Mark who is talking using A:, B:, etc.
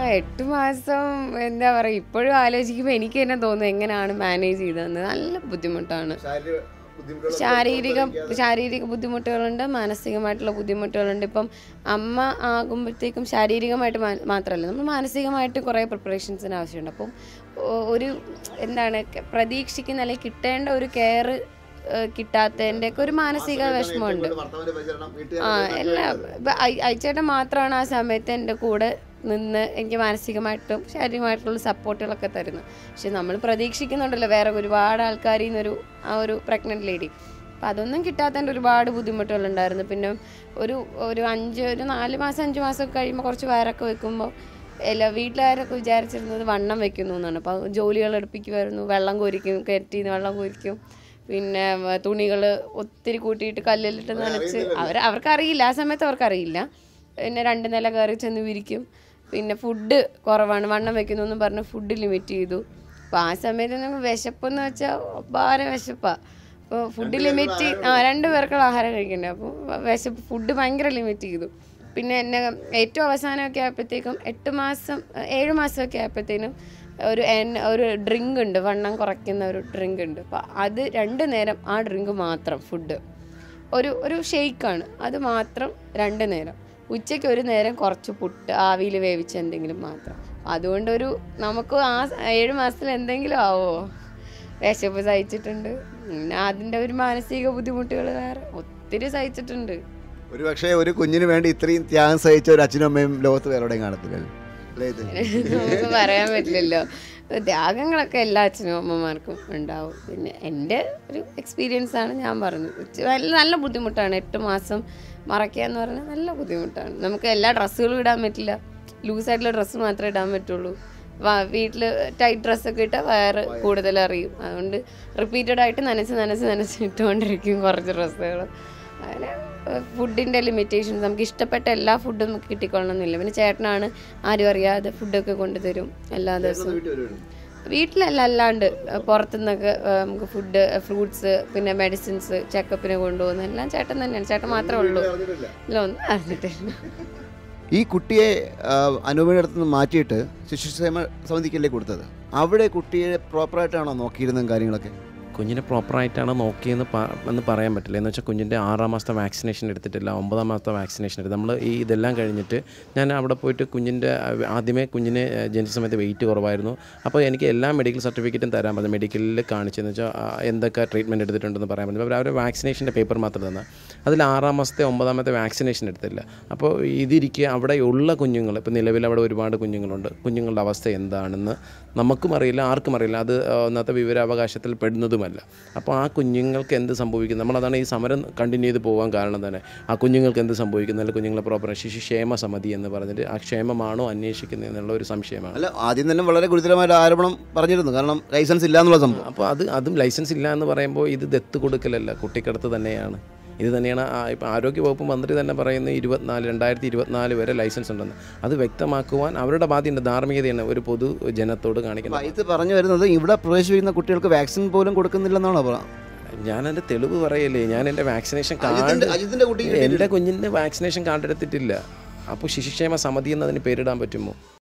A: 8 മാസം എന്താ പറയുക, ഇപ്പോഴും ആലോചിക്കുമ്പോൾ എനിക്ക് തന്നെ തോന്നുന്നു എങ്ങനെയാണ് മാനേജ് ചെയ്തതെന്ന്. നല്ല ബുദ്ധിമുട്ടാണ്. ശാരീരിക ബുദ്ധിമുട്ടുകളുണ്ട്, മാനസികമായിട്ടുള്ള ബുദ്ധിമുട്ടുകളുണ്ട്. ഇപ്പം അമ്മ ആകുമ്പോഴത്തേക്കും ശാരീരികമായിട്ട് മാത്രമല്ല, നമ്മൾ മാനസികമായിട്ട് കുറേ പ്രിപ്പറേഷൻസിന് ആവശ്യമുണ്ട്. അപ്പം ഒരു എന്താണ് പ്രതീക്ഷിക്കുന്ന അല്ലെങ്കിൽ കിട്ടേണ്ട ഒരു കെയർ കിട്ടാത്തതിൻ്റെ ഒക്കെ ഒരു മാനസിക വിഷമമുണ്ട്. എല്ലാം ഇപ്പം അയച്ചേട്ടൻ മാത്രമാണ് ആ സമയത്ത് എൻ്റെ കൂടെ നിന്ന് എനിക്ക് മാനസികമായിട്ടും ശാരീരികമായിട്ടുള്ള സപ്പോർട്ടുകളൊക്കെ തരുന്നത്. പക്ഷെ നമ്മൾ പ്രതീക്ഷിക്കുന്നുണ്ടല്ലോ വേറെ ഒരുപാട് ആൾക്കാരിൽ നിന്നൊരു ആ ഒരു പ്രഗ്നൻറ്റ് ലേഡി. അപ്പം അതൊന്നും കിട്ടാത്തതിൻ്റെ ഒരുപാട് ബുദ്ധിമുട്ടുകളുണ്ടായിരുന്നു. പിന്നെ ഒരു 4 മാസം 5 മാസമൊക്കെ കഴിയുമ്പോൾ കുറച്ച് വയറൊക്കെ വെക്കുമ്പോൾ വീട്ടുകാരൊക്കെ വിചാരിച്ചിരുന്നത് വണ്ണം വെക്കുന്നു എന്നാണ്. അപ്പോൾ ജോലികൾ എടുപ്പിക്കുമായിരുന്നു, വെള്ളം കോരിക്കും, കിണറ്റിന്ന് വെള്ളം കോരിക്കും, പിന്നെ തുണികൾ ഒത്തിരി കൂട്ടിയിട്ട് കല്ലിലിട്ട് നനച്ച് അവർക്കറിയില്ല, ആ സമയത്ത് അവർക്കറിയില്ല. പിന്നെ 2 നില കയറി ചെന്ന് വിരിക്കും. പിന്നെ ഫുഡ് കുറവാണ്, വണ്ണം വെക്കുന്നു എന്നും പറഞ്ഞ് ഫുഡ് ലിമിറ്റ് ചെയ്തു. അപ്പോൾ ആ സമയത്ത് നമുക്ക് വിശപ്പെന്ന് വെച്ചാൽ ഭാരം വിശപ്പാണ്. അപ്പോൾ ഫുഡ് ലിമിറ്റ് 2 പേർക്കുള്ള ആഹാരം കഴിക്കണ്ടേ. അപ്പോൾ ഫുഡ് ഭയങ്കര ലിമിറ്റ് ചെയ്തു. പിന്നെ എന്നെ ഏറ്റവും അവസാനമൊക്കെ ആയപ്പോഴത്തേക്കും 7 മാസമൊക്കെ ആയപ്പോഴത്തേനും ഒരു ഡ്രിങ്ക് ഉണ്ട്, വണ്ണം കുറയ്ക്കുന്ന ഒരു ഡ്രിങ്ക് ഉണ്ട്. അപ്പോൾ അത് 2 നേരം ആ ഡ്രിങ്ക് മാത്രം ഫുഡ് ഒരു ഷെയ്ക്കാണ്, അത് മാത്രം 2 നേരം. ഉച്ചയ്ക്ക് 1 നേരം കുറച്ച് പുട്ട് ആവിയിൽ വേവിച്ച എന്തെങ്കിലും മാത്രം. അതുകൊണ്ട് നമുക്ക് ആ 7 മാസത്തിൽ എന്തെങ്കിലും ആവോ. വിശപ്പ് സഹിച്ചിട്ടുണ്ട്, പിന്നെ അതിൻ്റെ ഒരു മാനസിക ബുദ്ധിമുട്ടുകൾ വേറെ ഒത്തിരി സഹിച്ചിട്ടുണ്ട്.
B: ഒരു പക്ഷേ ഒരു കുഞ്ഞിന് വേണ്ടി ഇത്രയും ത്യാഗം സഹിച്ച ഒരു അച്ഛനും അമ്മയും ലോകത്ത് വേറെ എവിടെയും കാണത്തില്ല.
A: നമുക്ക് പറയാൻ പറ്റില്ലല്ലോ. ത്യാഗങ്ങളൊക്കെ എല്ലാ അച്ഛനും അമ്മമാർക്കും ഉണ്ടാവും. പിന്നെ എൻ്റെ ഒരു എക്സ്പീരിയൻസ് ആണ് ഞാൻ പറഞ്ഞത്. നല്ല ബുദ്ധിമുട്ടാണ് 8 മാസം മറയ്ക്കുക എന്ന് പറഞ്ഞാൽ നല്ല ബുദ്ധിമുട്ടാണ്. നമുക്ക് എല്ലാ ഡ്രസ്സുകളും ഇടാൻ പറ്റില്ല, ലൂസായിട്ടുള്ള ഡ്രസ്സ് മാത്രമേ ഇടാൻ പറ്റുള്ളൂ. വീട്ടിൽ ടൈറ്റ് ഡ്രസ്സൊക്കെ ഇട്ടാൽ വയറ് കൂടുതൽ അറിയും. അതുകൊണ്ട് റിപ്പീറ്റഡ് ആയിട്ട് നനച്ച് ഇട്ടുകൊണ്ടിരിക്കും കുറച്ച് ഡ്രസ്സുകൾ. അങ്ങനെ ഫുഡിൻ്റെ ലിമിറ്റേഷൻസ്, നമുക്ക് ഇഷ്ടപ്പെട്ട എല്ലാ ഫുഡും നമുക്ക് കിട്ടിക്കൊള്ളണമെന്നില്ല. പിന്നെ ചേട്ടനാണ് ആരും അറിയാതെ ഫുഡൊക്കെ കൊണ്ടുതരും എല്ലാ ദിവസവും. വീട്ടിലല്ല, അല്ലാണ്ട് പുറത്തുനിന്നൊക്കെ നമുക്ക് ഫുഡ്, ഫ്രൂട്ട്സ്, പിന്നെ മെഡിസിൻസ്, ചെക്കപ്പിന് കൊണ്ടുപോകുന്ന എല്ലാം ചേട്ടൻ തന്നെയാണ്. ചേട്ടൻ മാത്രമേ ഉള്ളൂ. ഇല്ല, ഒന്നും അറിഞ്ഞിട്ടില്ല.
B: ഈ കുട്ടിയെ അനുപമയുടെ അടുത്ത് നിന്ന് മാറ്റിയിട്ട് ശിശുക്ഷേമ സമിതിക്കല്ലേ കൊടുത്തത്? അവിടെ കുട്ടിയെ പ്രോപ്പറായിട്ടാണോ നോക്കിയിരുന്നതും കാര്യങ്ങളൊക്കെ?
C: കുഞ്ഞിനെ പ്രോപ്പറായിട്ടാണ് നോക്കിയെന്ന് പറയാൻ പറ്റില്ല. എന്ന് വെച്ചാൽ കുഞ്ഞിൻ്റെ 6-ാം മാസത്തെ വാക്സിനേഷൻ എടുത്തിട്ടില്ല, 9-ാം മാസത്തെ വാക്സിനേഷൻ എടുത്ത് നമ്മൾ ഇതെല്ലാം കഴിഞ്ഞിട്ട് ഞാൻ അവിടെ പോയിട്ട് ആദ്യമേ കുഞ്ഞിനെ ജനിച്ച സമയത്ത് വെയിറ്റ് കുറവായിരുന്നു. അപ്പോൾ എനിക്ക് എല്ലാ മെഡിക്കൽ സർട്ടിഫിക്കറ്റും തരാൻ പറഞ്ഞു, മെഡിക്കലിൽ കാണിച്ചതെന്ന് വെച്ചാൽ എന്തൊക്കെ ട്രീറ്റ്മെൻറ്റ് എടുത്തിട്ടുണ്ടെന്ന് പറയാൻ പറ്റും. അവർ വാക്സിനേഷൻ്റെ പേപ്പർ മാത്രം തന്നെ, അതിൽ 6-ാം മാസത്തെ 9-ാമത്തെ വാക്സിനേഷൻ എടുത്തില്ല. അപ്പോൾ ഇതിരിക്കുക അവിടെയുള്ള കുഞ്ഞുങ്ങൾ, ഇപ്പോൾ നിലവിൽ അവിടെ ഒരുപാട് കുഞ്ഞുങ്ങളുണ്ട്, കുഞ്ഞുങ്ങളുടെ അവസ്ഥ എന്താണെന്ന് നമുക്കും അറിയില്ല, ആർക്കും അറിയില്ല. അത് ഒന്നത്തെ വിവരാവകാശത്തിൽ പെടുന്നതുമല്ല. അപ്പോൾ ആ കുഞ്ഞുങ്ങൾക്ക് എന്ത് സംഭവിക്കും, നമ്മളതാണ് ഈ സമരം കണ്ടിന്യൂ ചെയ്ത് പോകാൻ കാരണം തന്നെ. ആ കുഞ്ഞുങ്ങൾക്ക് എന്ത് സംഭവിക്കുന്നില്ല, കുഞ്ഞുങ്ങളെ പ്രോപ്പർ ശിശുക്ഷേമ സമിതി എന്ന് പറഞ്ഞിട്ട് ആ ക്ഷേമമാണോ അന്വേഷിക്കുന്നത് എന്നുള്ള ഒരു സംശയമാണ്.
B: അല്ല, ആദ്യം തന്നെ വളരെ ഗുരുതരമായ ആരോപണം പറഞ്ഞിരുന്നു, കാരണം ലൈസൻസ് ഇല്ല എന്നുള്ള സംഭവം.
C: അപ്പോൾ അതും ലൈസൻസ് ഇല്ല എന്ന് പറയുമ്പോൾ ഇത് ദത്ത് കൊടുക്കലല്ല, കുട്ടിക്കടത്ത് തന്നെയാണ്. ഇത് തന്നെയാണ് ഇപ്പോൾ ആരോഗ്യവകുപ്പ് മന്ത്രി തന്നെ പറയുന്നത് 2024 വരെ ലൈസൻസ് ഉണ്ടെന്ന്. അത് വ്യക്തമാക്കുവാൻ അവരുടെ ബാധ്യത, ധാർമ്മികതയാണ് ഒരു പൊതുജനത്തോട് കാണിക്കുന്നത്.
B: ഇത് പറഞ്ഞു വരുന്നത് ഇവിടെ പ്രവേശിക്കുന്ന കുട്ടികൾക്ക് വാക്സിൻ പോലും കൊടുക്കുന്നില്ലെന്നാണോ പറയുന്നത്?
C: ഞാനെൻ്റെ തെളിവ് പറയല്ലേ, ഞാൻ എൻ്റെ വാക്സിനേഷൻ എൻ്റെ കുഞ്ഞിൻ്റെ വാക്സിനേഷൻ കാർഡ് എടുത്തിട്ടില്ല. അപ്പോൾ ശിശുക്ഷേമ സമിതി എന്നതിന് പേരിടാൻ പറ്റുമോ?